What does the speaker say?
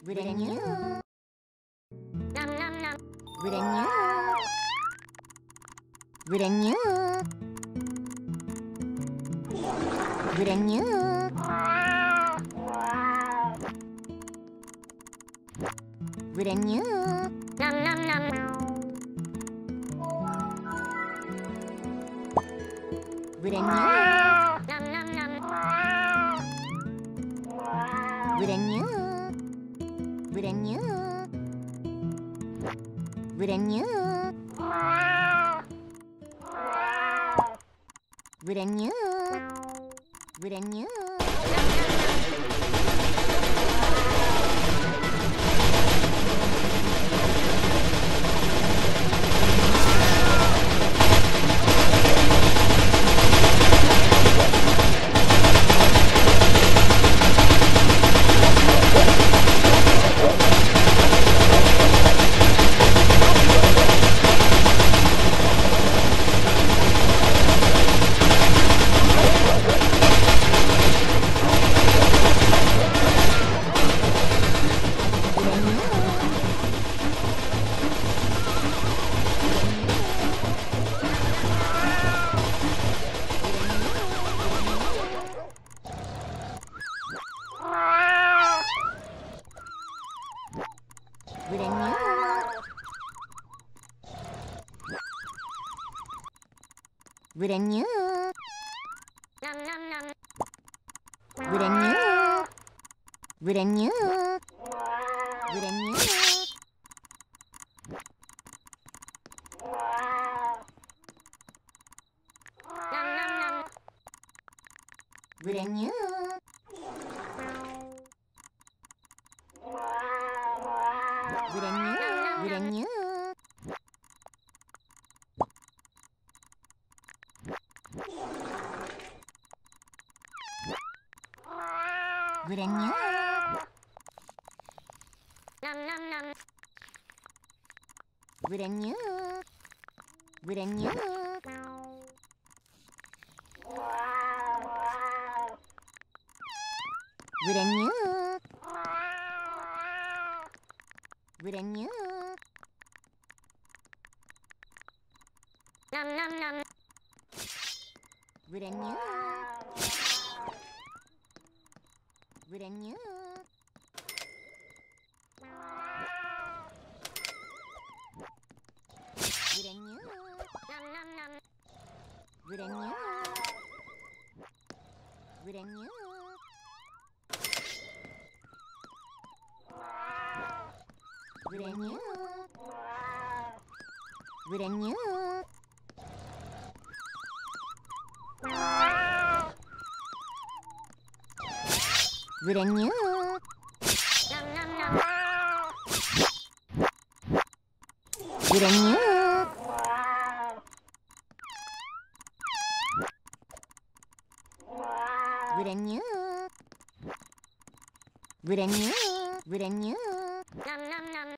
Brand new. Nom nom nom. Brand new. Brand new. Brand new. Brand new. Nom nom nom. Brand new. Nom nom nom. Brand new. Brand new. Brand new. Brand new. Brand new. Brand new. Nom nom nom. Brand new. Brand new. Brand new. Nom nom nom. Brand new. Brand new. Brand new. Brand new. Nom nom nom. Brand new. Brand new. Brand new. Brand new. Nom nom nom. Brand new. Brand new. Brand new. Nom nom nom. Brand new. Brand new. Brand new. Brand new. Brand new. Nom nom nom. Brand new. Brand new. Brand new. Brand new. Nom nom